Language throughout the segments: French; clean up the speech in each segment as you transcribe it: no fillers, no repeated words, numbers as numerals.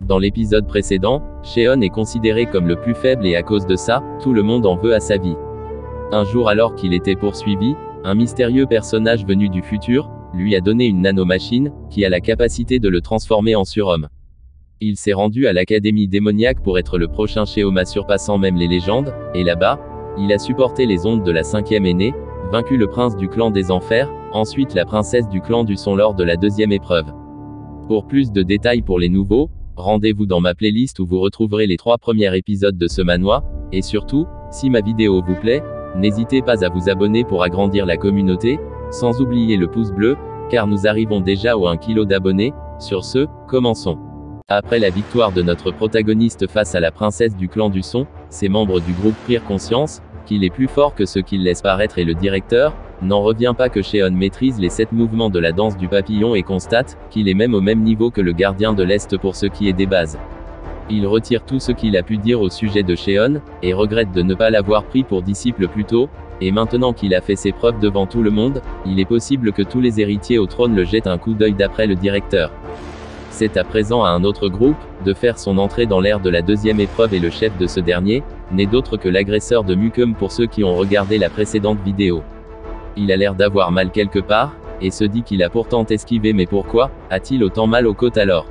Dans l'épisode précédent, Sheon est considéré comme le plus faible et à cause de ça, tout le monde en veut à sa vie. Un jour alors qu'il était poursuivi, un mystérieux personnage venu du futur, lui a donné une nanomachine, qui a la capacité de le transformer en surhomme. Il s'est rendu à l'Académie démoniaque pour être le prochain Sheoma surpassant même les légendes, et là-bas, il a supporté les ondes de la 5e aînée, vaincu le prince du clan des enfers, ensuite la princesse du clan du son lors de la 2e épreuve. Pour plus de détails pour les nouveaux, rendez-vous dans ma playlist où vous retrouverez les 3 premiers épisodes de ce manhwa, et surtout, si ma vidéo vous plaît, n'hésitez pas à vous abonner pour agrandir la communauté, sans oublier le pouce bleu, car nous arrivons déjà au 1 kilo d'abonnés. Sur ce, commençons. Après la victoire de notre protagoniste face à la princesse du clan du son, ses membres du groupe prirent conscience qu'il est plus fort que ce qu'il laisse paraître et le directeur n'en revient pas que Sheon maîtrise les 7 mouvements de la danse du papillon et constate qu'il est même au même niveau que le gardien de l'Est pour ce qui est des bases. Il retire tout ce qu'il a pu dire au sujet de Sheon, et regrette de ne pas l'avoir pris pour disciple plus tôt, et maintenant qu'il a fait ses preuves devant tout le monde, il est possible que tous les héritiers au trône le jettent un coup d'œil d'après le directeur. C'est à présent à un autre groupe de faire son entrée dans l'ère de la 2e épreuve et le chef de ce dernier n'est d'autre que l'agresseur de Mukum pour ceux qui ont regardé la précédente vidéo. Il a l'air d'avoir mal quelque part, et se dit qu'il a pourtant esquivé, mais pourquoi a-t-il autant mal aux côtes alors?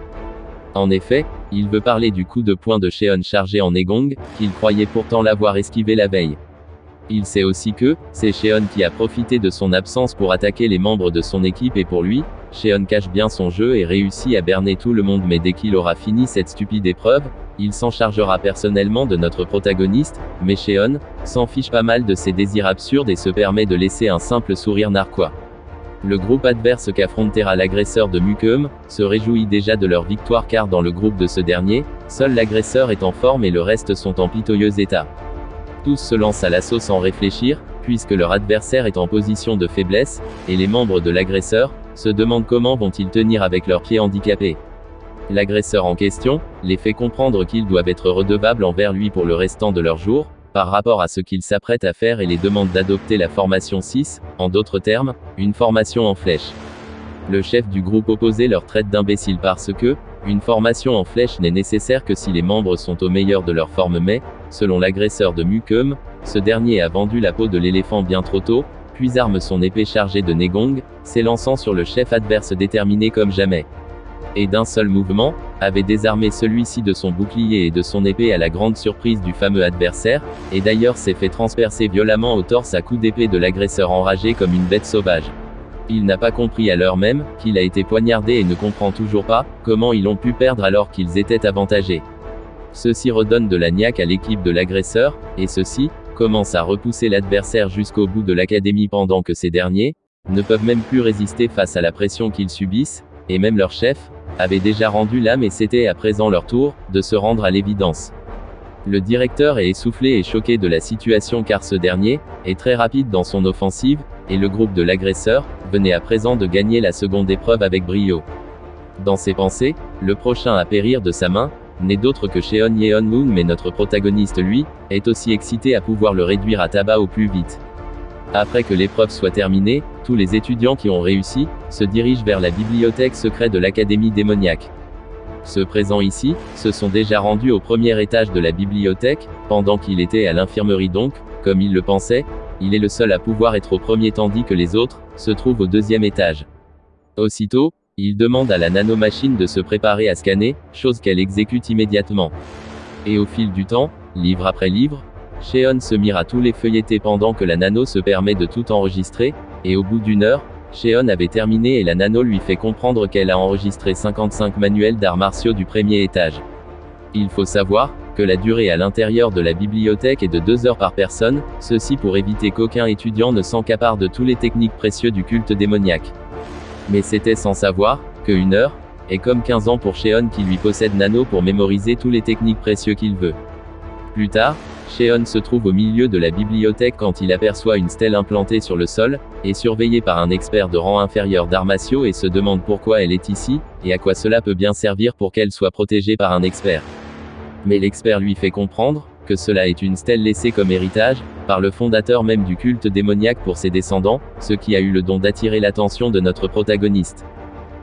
En effet, il veut parler du coup de poing de Sheon chargé en Negong, qu'il croyait pourtant l'avoir esquivé la veille. Il sait aussi que, c'est Sheon qui a profité de son absence pour attaquer les membres de son équipe et pour lui, Sheon cache bien son jeu et réussit à berner tout le monde, mais dès qu'il aura fini cette stupide épreuve, il s'en chargera personnellement de notre protagoniste, mais Sheon s'en fiche pas mal de ses désirs absurdes et se permet de laisser un simple sourire narquois. Le groupe adverse qu'affrontera l'agresseur de Mukum se réjouit déjà de leur victoire car dans le groupe de ce dernier, seul l'agresseur est en forme et le reste sont en piteux état. Tous se lancent à l'assaut sans réfléchir, puisque leur adversaire est en position de faiblesse, et les membres de l'agresseur se demandent comment vont-ils tenir avec leurs pieds handicapés. L'agresseur en question les fait comprendre qu'ils doivent être redevables envers lui pour le restant de leur jour, par rapport à ce qu'ils s'apprêtent à faire, et les demande d'adopter la formation 6, en d'autres termes, une formation en flèche. Le chef du groupe opposé leur traite d'imbéciles parce que, une formation en flèche n'est nécessaire que si les membres sont au meilleur de leur forme, mais, selon l'agresseur de Mukum, ce dernier a vendu la peau de l'éléphant bien trop tôt, puis arme son épée chargée de Negong, s'élançant sur le chef adverse déterminé comme jamais. Et d'un seul mouvement, avait désarmé celui-ci de son bouclier et de son épée à la grande surprise du fameux adversaire, et d'ailleurs s'est fait transpercer violemment au torse à coups d'épée de l'agresseur enragé comme une bête sauvage. Il n'a pas compris à l'heure même qu'il a été poignardé et ne comprend toujours pas comment ils ont pu perdre alors qu'ils étaient avantagés. Ceci redonne de la niaque à l'équipe de l'agresseur, et ceux-ci commencent à repousser l'adversaire jusqu'au bout de l'académie pendant que ces derniers ne peuvent même plus résister face à la pression qu'ils subissent, et même leur chef avait déjà rendu l'âme et c'était à présent leur tour de se rendre à l'évidence. Le directeur est essoufflé et choqué de la situation car ce dernier est très rapide dans son offensive, et le groupe de l'agresseur venait à présent de gagner la seconde épreuve avec brio. Dans ses pensées, le prochain à périr de sa main n'est d'autre que Sheon Yeon-moon, mais notre protagoniste lui est aussi excité à pouvoir le réduire à tabac au plus vite. Après que l'épreuve soit terminée, tous les étudiants qui ont réussi se dirigent vers la bibliothèque secrète de l'Académie démoniaque. Ceux présents ici se sont déjà rendus au premier étage de la bibliothèque, pendant qu'il était à l'infirmerie donc, comme il le pensait, il est le seul à pouvoir être au premier tandis que les autres se trouvent au 2e étage. Aussitôt, il demande à la nanomachine de se préparer à scanner, chose qu'elle exécute immédiatement. Et au fil du temps, livre après livre, Sheon se mire à tous les feuilletés pendant que la nano se permet de tout enregistrer, et au bout d'une heure, Sheon avait terminé et la nano lui fait comprendre qu'elle a enregistré 55 manuels d'arts martiaux du premier étage. Il faut savoir que la durée à l'intérieur de la bibliothèque est de 2 heures par personne, ceci pour éviter qu'aucun étudiant ne s'encapare de tous les techniques précieux du culte démoniaque. Mais c'était sans savoir que 1 heure est comme 15 ans pour Sheon qui lui possède Nano pour mémoriser tous les techniques précieux qu'il veut. Plus tard, Sheon se trouve au milieu de la bibliothèque quand il aperçoit une stèle implantée sur le sol, et surveillée par un expert de rang inférieur d'arts martiaux et se demande pourquoi elle est ici, et à quoi cela peut bien servir pour qu'elle soit protégée par un expert. Mais l'expert lui fait comprendre que cela est une stèle laissée comme héritage par le fondateur même du culte démoniaque pour ses descendants, ce qui a eu le don d'attirer l'attention de notre protagoniste.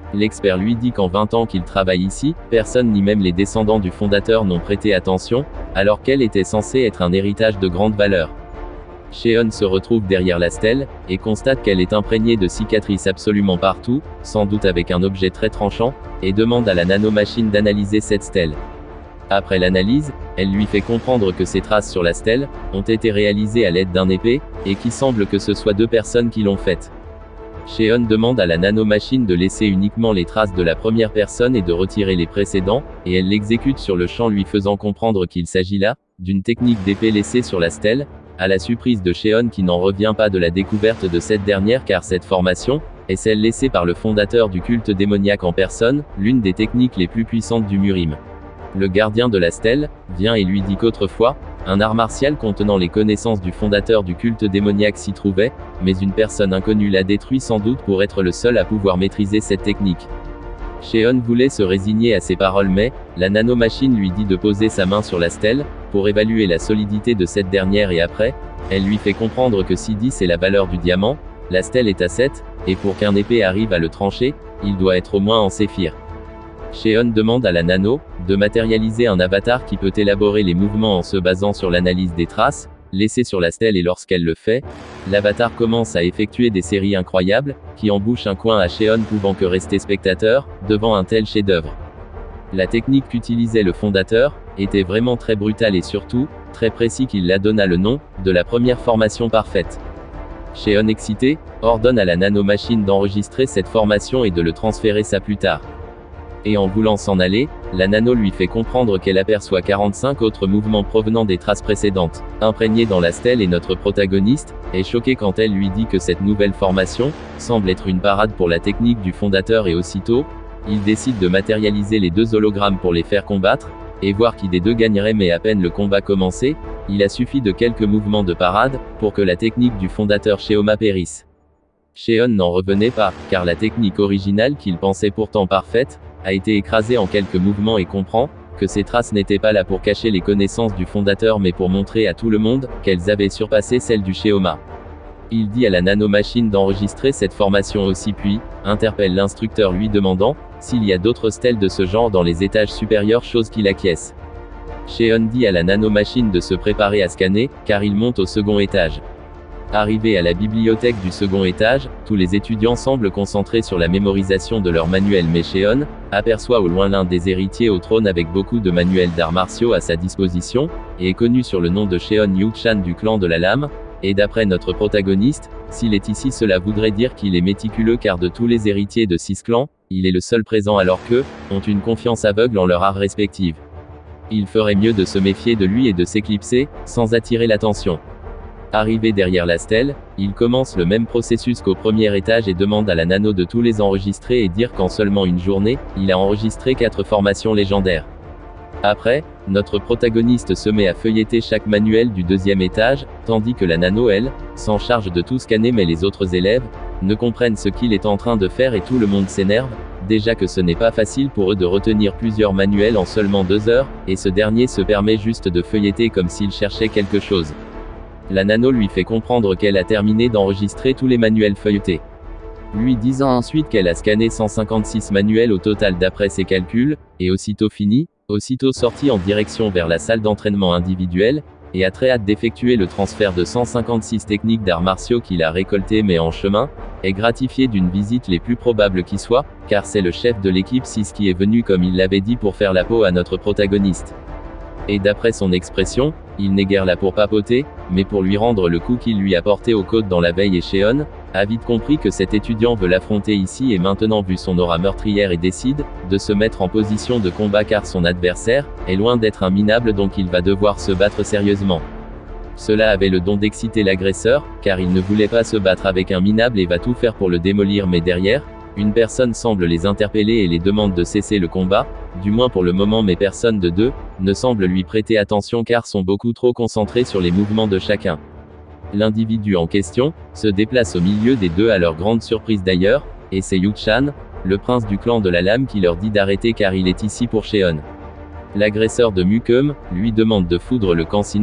L'expert lui dit qu'en 20 ans qu'il travaille ici, personne ni même les descendants du fondateur n'ont prêté attention, alors qu'elle était censée être un héritage de grande valeur. Sheon se retrouve derrière la stèle, et constate qu'elle est imprégnée de cicatrices absolument partout, sans doute avec un objet très tranchant, et demande à la nanomachine d'analyser cette stèle. Après l'analyse, elle lui fait comprendre que ces traces sur la stèle ont été réalisées à l'aide d'un épée, et qu'il semble que ce soit 2 personnes qui l'ont faite. Sheon demande à la nanomachine de laisser uniquement les traces de la première personne et de retirer les précédents, et elle l'exécute sur le champ lui faisant comprendre qu'il s'agit là d'une technique d'épée laissée sur la stèle, à la surprise de Sheon qui n'en revient pas de la découverte de cette dernière car cette formation est celle laissée par le fondateur du culte démoniaque en personne, l'une des techniques les plus puissantes du Murim. Le gardien de la stèle vient et lui dit qu'autrefois, un art martial contenant les connaissances du fondateur du culte démoniaque s'y trouvait, mais une personne inconnue l'a détruit sans doute pour être le seul à pouvoir maîtriser cette technique. Sheon voulait se résigner à ces paroles mais, la nanomachine lui dit de poser sa main sur la stèle, pour évaluer la solidité de cette dernière et après, elle lui fait comprendre que si 10 est la valeur du diamant, la stèle est à 7, et pour qu'un épée arrive à le trancher, il doit être au moins en séphir. Sheon demande à la nano de matérialiser un avatar qui peut élaborer les mouvements en se basant sur l'analyse des traces laissées sur la stèle et lorsqu'elle le fait, l'avatar commence à effectuer des séries incroyables, qui embouchent un coin à Sheon pouvant que rester spectateur, devant un tel chef-d'œuvre. La technique qu'utilisait le fondateur était vraiment très brutale et surtout, très précis qu'il la donna le nom de la première formation parfaite. Sheon excité, ordonne à la nanomachine d'enregistrer cette formation et de le transférer ça plus tard. Et en voulant s'en aller, la nano lui fait comprendre qu'elle aperçoit 45 autres mouvements provenant des traces précédentes, imprégnées dans la stèle et notre protagoniste est choqué quand elle lui dit que cette nouvelle formation semble être une parade pour la technique du fondateur et aussitôt, il décide de matérialiser les 2 hologrammes pour les faire combattre, et voir qui des 2 gagnerait mais à peine le combat commencé, il a suffi de quelques mouvements de parade, pour que la technique du fondateur Sheoma périsse. Sheon n'en revenait pas, car la technique originale qu'il pensait pourtant parfaite, a été écrasée en quelques mouvements et comprend que ces traces n'étaient pas là pour cacher les connaissances du fondateur mais pour montrer à tout le monde qu'elles avaient surpassé celles du Sheoma. Il dit à la nanomachine d'enregistrer cette formation aussi puis, interpelle l'instructeur lui demandant s'il y a d'autres stèles de ce genre dans les étages supérieurs chose qu'il acquiesce. Sheon dit à la nanomachine de se préparer à scanner, car il monte au second étage. Arrivé à la bibliothèque du second étage, tous les étudiants semblent concentrés sur la mémorisation de leurs manuels mais Sheon aperçoit au loin l'un des héritiers au trône avec beaucoup de manuels d'arts martiaux à sa disposition, et est connu sur le nom de Sheon Yu-chan du clan de la lame, et d'après notre protagoniste, s'il est ici cela voudrait dire qu'il est méticuleux car de tous les héritiers de 6 clans, il est le seul présent alors qu'eux ont une confiance aveugle en leur art respectif. Il ferait mieux de se méfier de lui et de s'éclipser, sans attirer l'attention. Arrivé derrière la stèle, il commence le même processus qu'au premier étage et demande à la nano de tous les enregistrer et dire qu'en seulement une journée, il a enregistré 4 formations légendaires. Après, notre protagoniste se met à feuilleter chaque manuel du 2e étage, tandis que la nano elle, s'en charge de tout scanner mais les autres élèves, ne comprennent ce qu'il est en train de faire et tout le monde s'énerve, déjà que ce n'est pas facile pour eux de retenir plusieurs manuels en seulement 2 heures, et ce dernier se permet juste de feuilleter comme s'il cherchait quelque chose. La nano lui fait comprendre qu'elle a terminé d'enregistrer tous les manuels feuilletés. Lui disant ensuite qu'elle a scanné 156 manuels au total d'après ses calculs, et aussitôt fini, aussitôt sorti en direction vers la salle d'entraînement individuelle, et a très hâte d'effectuer le transfert de 156 techniques d'arts martiaux qu'il a récoltées mais en chemin, est gratifié d'une visite les plus probables qui soit, car c'est le chef de l'équipe 6 qui est venu comme il l'avait dit pour faire la peau à notre protagoniste. Et d'après son expression, il n'est guère là pour papoter, mais pour lui rendre le coup qu'il lui a porté aux côtes dans la veille et Sheon a vite compris que cet étudiant veut l'affronter ici et maintenant vu son aura meurtrière et décide de se mettre en position de combat car son adversaire est loin d'être un minable donc il va devoir se battre sérieusement. Cela avait le don d'exciter l'agresseur, car il ne voulait pas se battre avec un minable et va tout faire pour le démolir mais derrière, une personne semble les interpeller et les demande de cesser le combat, du moins pour le moment mais personne de deux ne semble lui prêter attention car sont beaucoup trop concentrés sur les mouvements de chacun. L'individu en question se déplace au milieu des deux à leur grande surprise d'ailleurs, et c'est Yu-chan, le prince du clan de la lame qui leur dit d'arrêter car il est ici pour Sheon. L'agresseur de Mukem lui demande de foudre le camp sinon,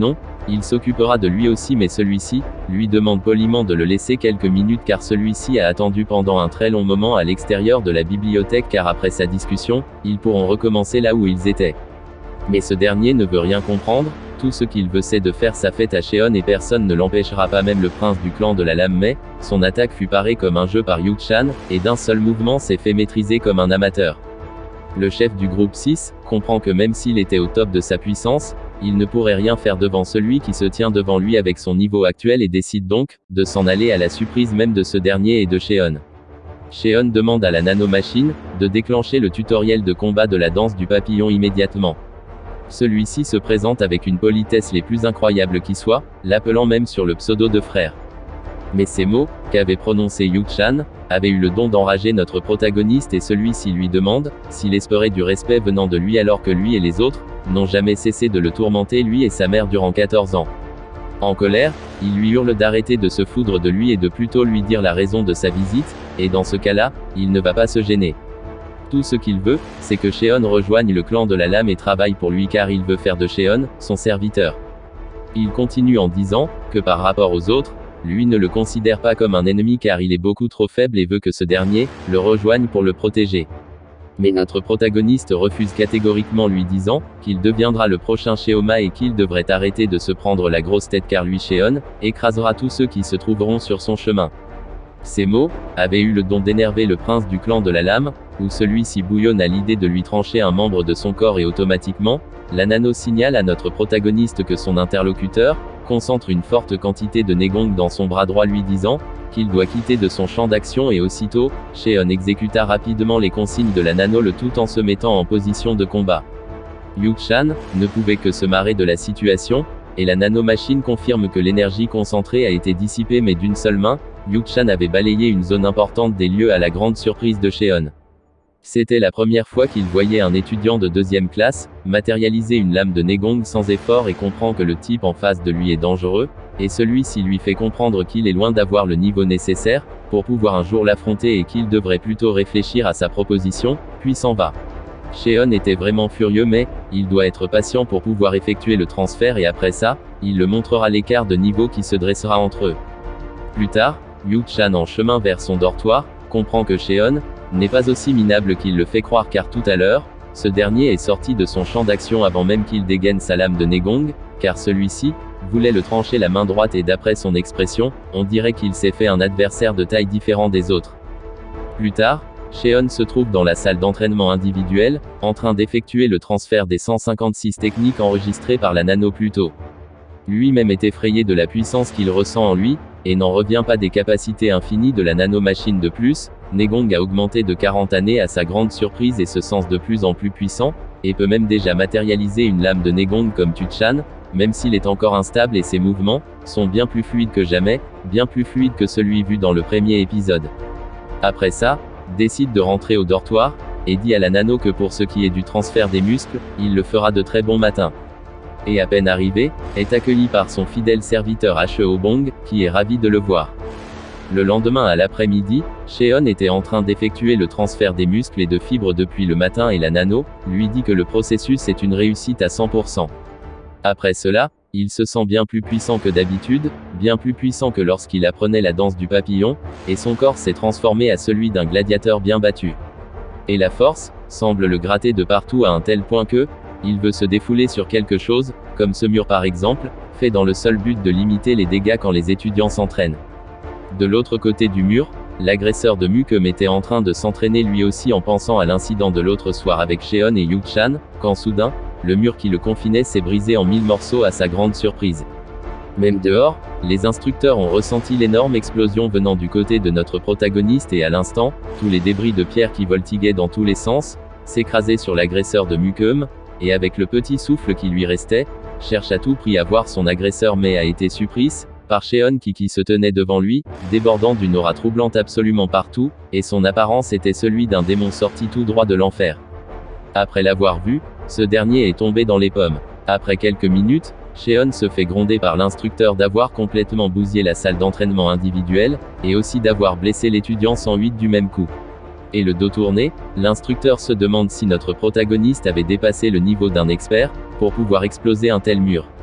il s'occupera de lui aussi, mais celui-ci lui demande poliment de le laisser quelques minutes car celui-ci a attendu pendant un très long moment à l'extérieur de la bibliothèque car après sa discussion, ils pourront recommencer là où ils étaient. Mais ce dernier ne veut rien comprendre, tout ce qu'il veut c'est de faire sa fête à Cheon et personne ne l'empêchera, pas même le prince du clan de la lame, mais son attaque fut parée comme un jeu par Yu-chan, et d'un seul mouvement s'est fait maîtriser comme un amateur. Le chef du groupe 6 comprend que même s'il était au top de sa puissance, il ne pourrait rien faire devant celui qui se tient devant lui avec son niveau actuel et décide donc de s'en aller à la surprise même de ce dernier et de Cheon. Cheon demande à la nanomachine de déclencher le tutoriel de combat de la danse du papillon immédiatement. Celui-ci se présente avec une politesse les plus incroyables qui soient, l'appelant même sur le pseudo de frère. Mais ces mots, qu'avait prononcé Yu-chan, avaient eu le don d'enrager notre protagoniste et celui-ci lui demande s'il espérait du respect venant de lui alors que lui et les autres n'ont jamais cessé de le tourmenter lui et sa mère durant 14 ans. En colère, il lui hurle d'arrêter de se foudre de lui et de plutôt lui dire la raison de sa visite, et dans ce cas-là, il ne va pas se gêner. Tout ce qu'il veut, c'est que Cheon rejoigne le clan de la lame et travaille pour lui car il veut faire de Cheon son serviteur. Il continue en disant que par rapport aux autres, lui ne le considère pas comme un ennemi car il est beaucoup trop faible et veut que ce dernier le rejoigne pour le protéger. Mais notre protagoniste refuse catégoriquement, lui disant qu'il deviendra le prochain Sheoma et qu'il devrait arrêter de se prendre la grosse tête car lui Cheon écrasera tous ceux qui se trouveront sur son chemin. Ces mots avaient eu le don d'énerver le prince du clan de la lame, où celui-ci bouillonne à l'idée de lui trancher un membre de son corps et automatiquement, la nano signale à notre protagoniste que son interlocuteur concentre une forte quantité de Negong dans son bras droit lui disant qu'il doit quitter de son champ d'action et aussitôt, Cheon exécuta rapidement les consignes de la nano le tout en se mettant en position de combat. Yu-chan ne pouvait que se marrer de la situation, et la nanomachine confirme que l'énergie concentrée a été dissipée mais d'une seule main, Yu-chan avait balayé une zone importante des lieux à la grande surprise de Cheon. C'était la première fois qu'il voyait un étudiant de 2e classe matérialiser une lame de Negong sans effort et comprend que le type en face de lui est dangereux, et celui-ci lui fait comprendre qu'il est loin d'avoir le niveau nécessaire pour pouvoir un jour l'affronter et qu'il devrait plutôt réfléchir à sa proposition, puis s'en va. Cheon était vraiment furieux mais il doit être patient pour pouvoir effectuer le transfert et après ça, il le montrera l'écart de niveau qui se dressera entre eux. Plus tard, Yu-chan en chemin vers son dortoir, comprend que Cheon n'est pas aussi minable qu'il le fait croire car tout à l'heure, ce dernier est sorti de son champ d'action avant même qu'il dégaine sa lame de Negong, car celui-ci voulait le trancher la main droite et d'après son expression, on dirait qu'il s'est fait un adversaire de taille différent des autres. Plus tard, Cheon se trouve dans la salle d'entraînement individuelle, en train d'effectuer le transfert des 156 techniques enregistrées par la nano plus tôt. Lui-même est effrayé de la puissance qu'il ressent en lui, et n'en revient pas des capacités infinies de la nanomachine de plus. Negong a augmenté de 40 années à sa grande surprise et se sent de plus en plus puissant, et peut même déjà matérialiser une lame de Negong comme Yu-chan, même s'il est encore instable et ses mouvements sont bien plus fluides que jamais, bien plus fluides que celui vu dans le premier épisode. Après ça, décide de rentrer au dortoir, et dit à la nano que pour ce qui est du transfert des muscles, il le fera de très bon matin. Et à peine arrivé, est accueilli par son fidèle serviteur Heobong, qui est ravi de le voir. Le lendemain à l'après-midi, Cheon était en train d'effectuer le transfert des muscles et de fibres depuis le matin et la nano lui dit que le processus est une réussite à 100%. Après cela, il se sent bien plus puissant que d'habitude, bien plus puissant que lorsqu'il apprenait la danse du papillon, et son corps s'est transformé à celui d'un gladiateur bien battu. Et la force semble le gratter de partout à un tel point que il veut se défouler sur quelque chose, comme ce mur par exemple, fait dans le seul but de limiter les dégâts quand les étudiants s'entraînent. De l'autre côté du mur, l'agresseur de Mukem était en train de s'entraîner lui aussi en pensant à l'incident de l'autre soir avec Cheon et Yu-chan, quand soudain, le mur qui le confinait s'est brisé en 1000 morceaux à sa grande surprise. Même dehors, les instructeurs ont ressenti l'énorme explosion venant du côté de notre protagoniste et à l'instant, tous les débris de pierre qui voltiguaient dans tous les sens, s'écrasaient sur l'agresseur de Mukem, et avec le petit souffle qui lui restait, cherche à tout prix à voir son agresseur mais a été surprise par Cheon qui se tenait devant lui, débordant d'une aura troublante absolument partout, et son apparence était celui d'un démon sorti tout droit de l'enfer. Après l'avoir vu, ce dernier est tombé dans les pommes. Après quelques minutes, Cheon se fait gronder par l'instructeur d'avoir complètement bousillé la salle d'entraînement individuelle, et aussi d'avoir blessé l'étudiant 108 du même coup. Et le dos tourné, l'instructeur se demande si notre protagoniste avait dépassé le niveau d'un expert, pour pouvoir exploser un tel mur.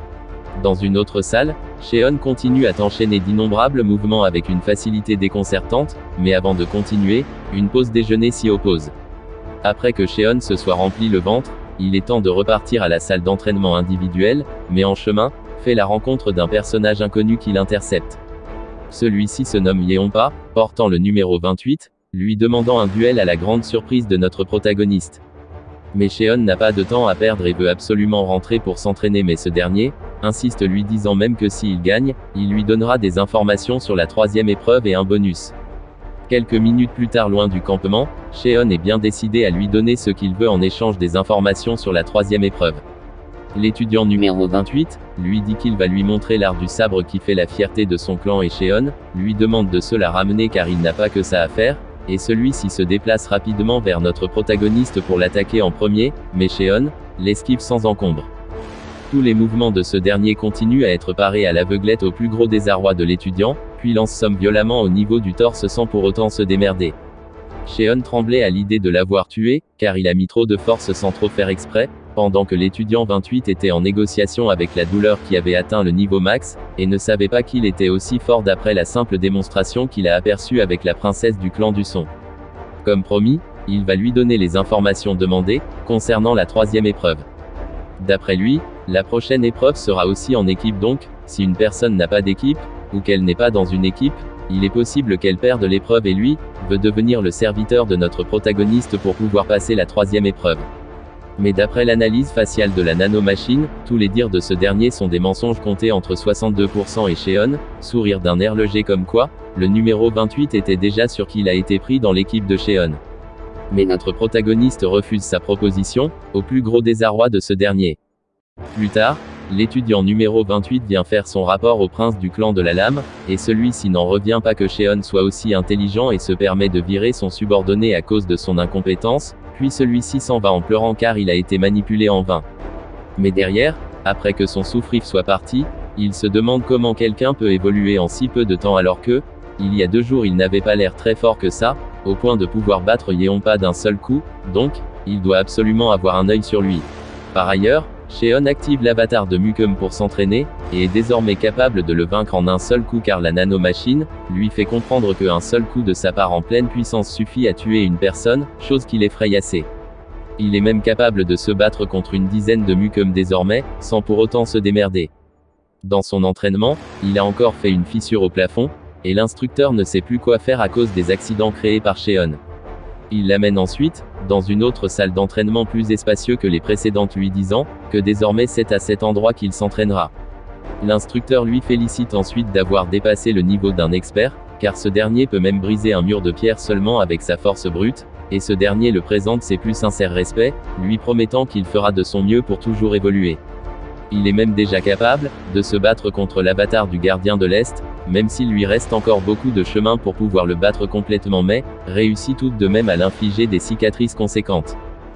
Dans une autre salle, Cheon continue à enchaîner d'innombrables mouvements avec une facilité déconcertante, mais avant de continuer, une pause déjeuner s'y oppose. Après que Cheon se soit rempli le ventre, il est temps de repartir à la salle d'entraînement individuelle, mais en chemin, fait la rencontre d'un personnage inconnu qui l'intercepte. Celui-ci se nomme Yeonpa, portant le numéro 28, lui demandant un duel à la grande surprise de notre protagoniste. Mais Cheon n'a pas de temps à perdre et veut absolument rentrer pour s'entraîner, mais ce dernier insiste, lui disant même que s'il gagne, il lui donnera des informations sur la troisième épreuve et un bonus. Quelques minutes plus tard, loin du campement, Cheon est bien décidé à lui donner ce qu'il veut en échange des informations sur la troisième épreuve. L'étudiant numéro 28, lui dit qu'il va lui montrer l'art du sabre qui fait la fierté de son clan, et Cheon lui demande de se la ramener car il n'a pas que ça à faire, et celui-ci se déplace rapidement vers notre protagoniste pour l'attaquer en premier, mais Cheon l'esquive sans encombre. Tous les mouvements de ce dernier continuent à être parés à l'aveuglette au plus gros désarroi de l'étudiant, puis lance somme violemment au niveau du torse sans pour autant se démerder. Cheon tremblait à l'idée de l'avoir tué, car il a mis trop de force sans trop faire exprès, pendant que l'étudiant 28 était en négociation avec la douleur qui avait atteint le niveau max, et ne savait pas qu'il était aussi fort d'après la simple démonstration qu'il a aperçue avec la princesse du clan du son. Comme promis, il va lui donner les informations demandées, concernant la troisième épreuve. D'après lui, la prochaine épreuve sera aussi en équipe, donc, si une personne n'a pas d'équipe, ou qu'elle n'est pas dans une équipe, il est possible qu'elle perde l'épreuve, et lui veut devenir le serviteur de notre protagoniste pour pouvoir passer la troisième épreuve. Mais d'après l'analyse faciale de la nanomachine, tous les dires de ce dernier sont des mensonges comptés entre 62% et Cheon sourire d'un air léger comme quoi, le numéro 28 était déjà sûr qu'il a été pris dans l'équipe de Cheon. Mais notre protagoniste refuse sa proposition, au plus gros désarroi de ce dernier. Plus tard, l'étudiant numéro 28 vient faire son rapport au prince du clan de la lame, et celui-ci n'en revient pas que Cheon soit aussi intelligent et se permet de virer son subordonné à cause de son incompétence, puis celui-ci s'en va en pleurant car il a été manipulé en vain. Mais derrière, après que son souffrif soit parti, il se demande comment quelqu'un peut évoluer en si peu de temps alors que, il y a 2 jours il n'avait pas l'air très fort que ça, au point de pouvoir battre Yeonpa d'un seul coup, donc, il doit absolument avoir un œil sur lui. Par ailleurs, Cheon active l'avatar de Mukem pour s'entraîner, et est désormais capable de le vaincre en un seul coup car la nanomachine lui fait comprendre qu'un seul coup de sa part en pleine puissance suffit à tuer une personne, chose qui l'effraie assez. Il est même capable de se battre contre une dizaine de Mukem désormais, sans pour autant se démerder. Dans son entraînement, il a encore fait une fissure au plafond, et l'instructeur ne sait plus quoi faire à cause des accidents créés par Cheon. Il l'amène ensuite, dans une autre salle d'entraînement plus espacieuse que les précédentes, lui disant que désormais c'est à cet endroit qu'il s'entraînera. L'instructeur lui félicite ensuite d'avoir dépassé le niveau d'un expert, car ce dernier peut même briser un mur de pierre seulement avec sa force brute, et ce dernier le présente ses plus sincères respects, lui promettant qu'il fera de son mieux pour toujours évoluer. Il est même déjà capable de se battre contre l'avatar du gardien de l'Est, même s'il lui reste encore beaucoup de chemin pour pouvoir le battre complètement, mais réussit tout de même à l'infliger des cicatrices conséquentes.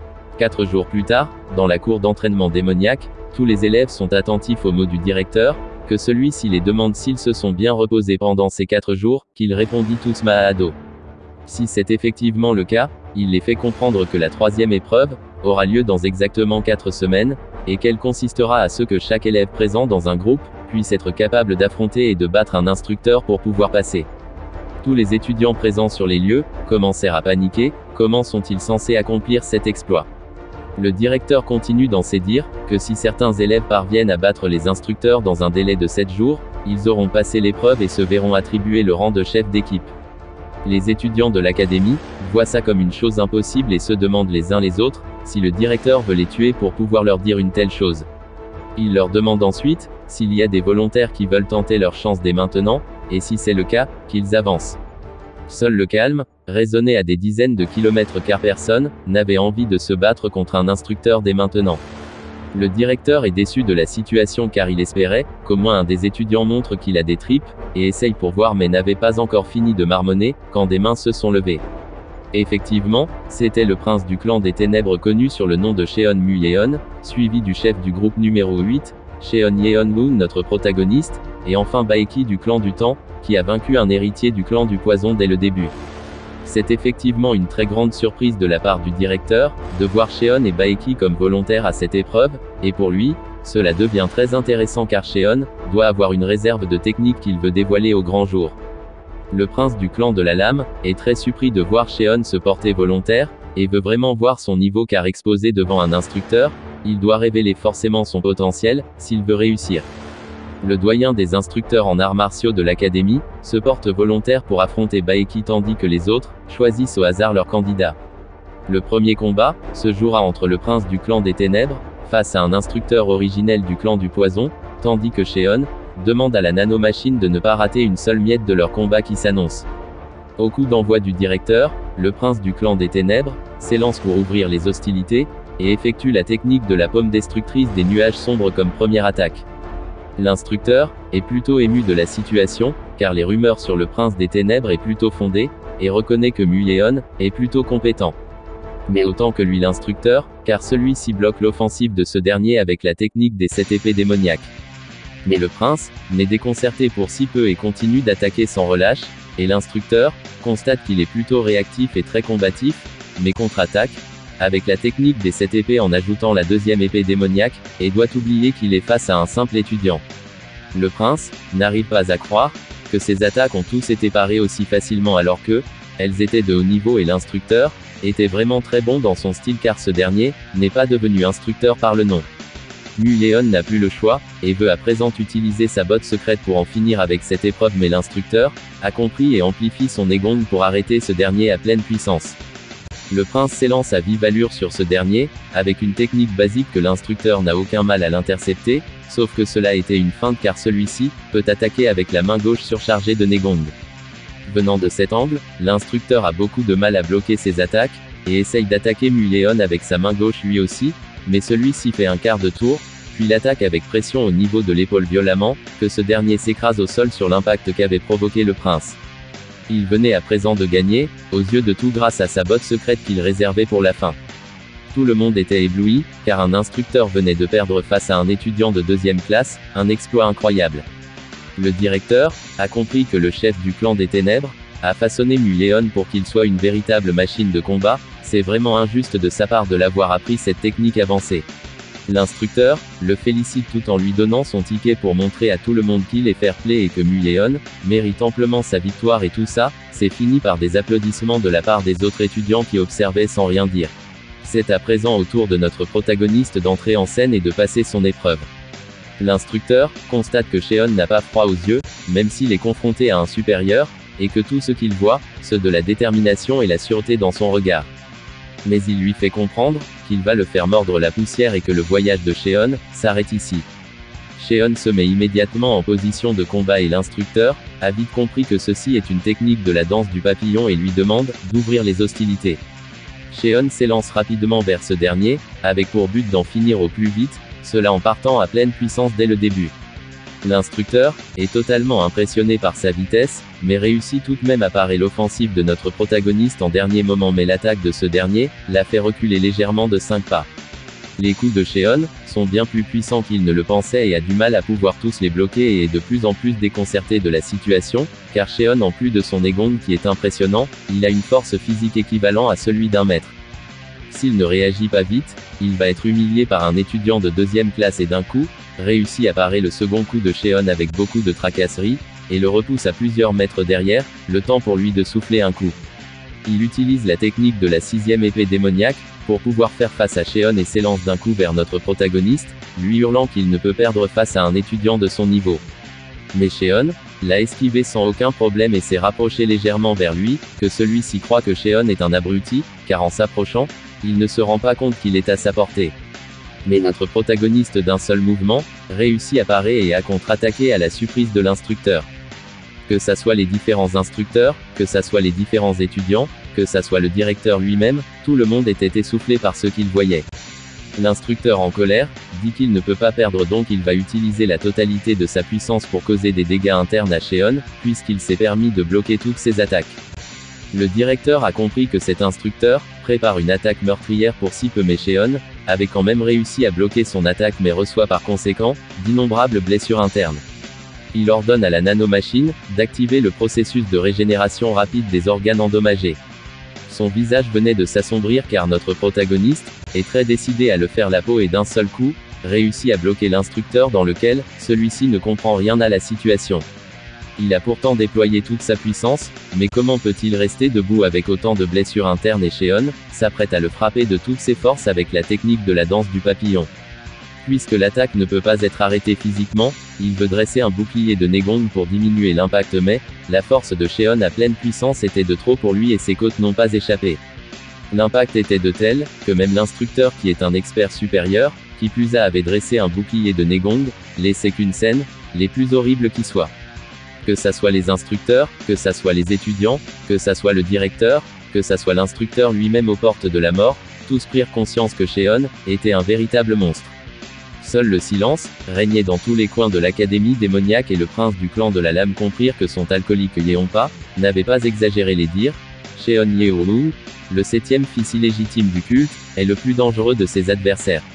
4 jours plus tard, dans la cour d'entraînement démoniaque, tous les élèves sont attentifs aux mots du directeur, que celui-ci les demande s'ils se sont bien reposés pendant ces 4 jours, qu'il répondit tous Mahado. Si c'est effectivement le cas, il les fait comprendre que la troisième épreuve aura lieu dans exactement 4 semaines, et qu'elle consistera à ce que chaque élève présent dans un groupe puisse être capable d'affronter et de battre un instructeur pour pouvoir passer. Tous les étudiants présents sur les lieux commencèrent à paniquer. Comment sont-ils censés accomplir cet exploit? Le directeur continue dans ses dires que si certains élèves parviennent à battre les instructeurs dans un délai de 7 jours, ils auront passé l'épreuve et se verront attribuer le rang de chef d'équipe. Les étudiants de l'académie voient ça comme une chose impossible et se demandent les uns les autres si le directeur veut les tuer pour pouvoir leur dire une telle chose. Il leur demande ensuite s'il y a des volontaires qui veulent tenter leur chance dès maintenant, et si c'est le cas, qu'ils avancent. Seul le calme, résonnait à des dizaines de kilomètres car personne n'avait envie de se battre contre un instructeur dès maintenant. Le directeur est déçu de la situation car il espérait qu'au moins un des étudiants montre qu'il a des tripes, et essaye pour voir, mais n'avait pas encore fini de marmonner, quand des mains se sont levées. Effectivement, c'était le prince du clan des ténèbres connu sur le nom de Cheon Mu-yeon, suivi du chef du groupe numéro 8, Cheon Yeon-moon, notre protagoniste, et enfin Baeki du clan du temps, qui a vaincu un héritier du clan du poison dès le début. C'est effectivement une très grande surprise de la part du directeur, de voir Cheon et Baeki comme volontaires à cette épreuve, et pour lui, cela devient très intéressant car Cheon doit avoir une réserve de technique qu'il veut dévoiler au grand jour. Le prince du clan de la lame est très surpris de voir Cheon se porter volontaire, et veut vraiment voir son niveau car exposé devant un instructeur, il doit révéler forcément son potentiel, s'il veut réussir. Le doyen des instructeurs en arts martiaux de l'académie se porte volontaire pour affronter Baeki tandis que les autres choisissent au hasard leur candidat. Le premier combat se jouera entre le prince du clan des ténèbres face à un instructeur originel du clan du poison, tandis que Cheon demande à la nanomachine de ne pas rater une seule miette de leur combat qui s'annonce. Au coup d'envoi du directeur, le prince du clan des ténèbres s'élance pour ouvrir les hostilités et effectue la technique de la paume destructrice des nuages sombres comme première attaque. L'instructeur est plutôt ému de la situation, car les rumeurs sur le prince des ténèbres est plutôt fondée, et reconnaît que Muléon est plutôt compétent. Mais autant que lui l'instructeur, car celui-ci bloque l'offensive de ce dernier avec la technique des 7 épées démoniaques. Mais le prince n'est déconcerté pour si peu et continue d'attaquer sans relâche, et l'instructeur constate qu'il est plutôt réactif et très combatif, mais contre-attaque avec la technique des 7 épées en ajoutant la deuxième épée démoniaque, et doit oublier qu'il est face à un simple étudiant. Le prince n'arrive pas à croire que ces attaques ont tous été parées aussi facilement alors que elles étaient de haut niveau et l'instructeur était vraiment très bon dans son style car ce dernier n'est pas devenu instructeur par le nom. Muléon n'a plus le choix, et veut à présent utiliser sa botte secrète pour en finir avec cette épreuve mais l'instructeur a compris et amplifie son Egong pour arrêter ce dernier à pleine puissance. Le prince s'élance à vive allure sur ce dernier, avec une technique basique que l'instructeur n'a aucun mal à l'intercepter, sauf que cela était une feinte car celui-ci peut attaquer avec la main gauche surchargée de Negong. Venant de cet angle, l'instructeur a beaucoup de mal à bloquer ses attaques, et essaye d'attaquer Muléon avec sa main gauche lui aussi, mais celui-ci fait un quart de tour, puis l'attaque avec pression au niveau de l'épaule violemment, que ce dernier s'écrase au sol sur l'impact qu'avait provoqué le prince. Il venait à présent de gagner, aux yeux de tous grâce à sa botte secrète qu'il réservait pour la fin. Tout le monde était ébloui, car un instructeur venait de perdre face à un étudiant de 2e classe, un exploit incroyable. Le directeur a compris que le chef du clan des ténèbres a façonné Muléon pour qu'il soit une véritable machine de combat, c'est vraiment injuste de sa part de l'avoir appris cette technique avancée. L'instructeur le félicite tout en lui donnant son ticket pour montrer à tout le monde qu'il est fair play et que Muléon mérite amplement sa victoire et tout ça, c'est fini par des applaudissements de la part des autres étudiants qui observaient sans rien dire. C'est à présent au tour de notre protagoniste d'entrer en scène et de passer son épreuve. L'instructeur constate que Cheon n'a pas froid aux yeux, même s'il est confronté à un supérieur, et que tout ce qu'il voit, c'est de la détermination et la sûreté dans son regard. Mais il lui fait comprendre qu'il va le faire mordre la poussière et que le voyage de Cheon s'arrête ici. Cheon se met immédiatement en position de combat et l'instructeur a vite compris que ceci est une technique de la danse du papillon et lui demande d'ouvrir les hostilités. Cheon s'élance rapidement vers ce dernier, avec pour but d'en finir au plus vite, cela en partant à pleine puissance dès le début. L'instructeur est totalement impressionné par sa vitesse, mais réussit tout de même à parer l'offensive de notre protagoniste en dernier moment mais l'attaque de ce dernier l'a fait reculer légèrement de 5 pas. Les coups de Cheon sont bien plus puissants qu'il ne le pensait et a du mal à pouvoir tous les bloquer et est de plus en plus déconcerté de la situation, car Cheon en plus de son Egong qui est impressionnant, il a une force physique équivalent à celui d'un maître. S'il ne réagit pas vite, il va être humilié par un étudiant de 2e classe et d'un coup, réussit à parer le second coup de Cheon avec beaucoup de tracasserie, et le repousse à plusieurs mètres derrière, le temps pour lui de souffler un coup. Il utilise la technique de la 6e épée démoniaque, pour pouvoir faire face à Cheon et s'élance d'un coup vers notre protagoniste, lui hurlant qu'il ne peut perdre face à un étudiant de son niveau. Mais Cheon l'a esquivé sans aucun problème et s'est rapproché légèrement vers lui, que celui-ci croit que Cheon est un abruti, car en s'approchant, il ne se rend pas compte qu'il est à sa portée. Mais notre protagoniste d'un seul mouvement, réussit à parer et à contre-attaquer à la surprise de l'instructeur. Que ça soit les différents instructeurs, que ça soit les différents étudiants, que ça soit le directeur lui-même, tout le monde était essoufflé par ce qu'il voyait. L'instructeur en colère, dit qu'il ne peut pas perdre donc il va utiliser la totalité de sa puissance pour causer des dégâts internes à Cheon, puisqu'il s'est permis de bloquer toutes ses attaques. Le directeur a compris que cet instructeur prépare une attaque meurtrière pour si peu mais Cheon avait quand même réussi à bloquer son attaque mais reçoit par conséquent d'innombrables blessures internes. Il ordonne à la nanomachine d'activer le processus de régénération rapide des organes endommagés. Son visage venait de s'assombrir car notre protagoniste, est très décidé à le faire la peau et d'un seul coup, réussit à bloquer l'instructeur dans lequel, celui-ci ne comprend rien à la situation. Il a pourtant déployé toute sa puissance, mais comment peut-il rester debout avec autant de blessures internes et Sheon s'apprête à le frapper de toutes ses forces avec la technique de la danse du papillon. Puisque l'attaque ne peut pas être arrêtée physiquement, il veut dresser un bouclier de Negong pour diminuer l'impact mais, la force de Sheon à pleine puissance était de trop pour lui et ses côtes n'ont pas échappé. L'impact était de tel, que même l'instructeur qui est un expert supérieur, qui plus a avait dressé un bouclier de Negong, laissait qu'une scène, les plus horribles qui soient. Que ça soit les instructeurs, que ça soit les étudiants, que ça soit le directeur, que ça soit l'instructeur lui-même aux portes de la mort, tous prirent conscience que Sheon était un véritable monstre. Seul le silence régnait dans tous les coins de l'académie démoniaque et le prince du clan de la lame comprirent que son alcoolique Yeonpa n'avait pas exagéré les dires. Sheon Yeoru, le 7e fils illégitime du culte, est le plus dangereux de ses adversaires.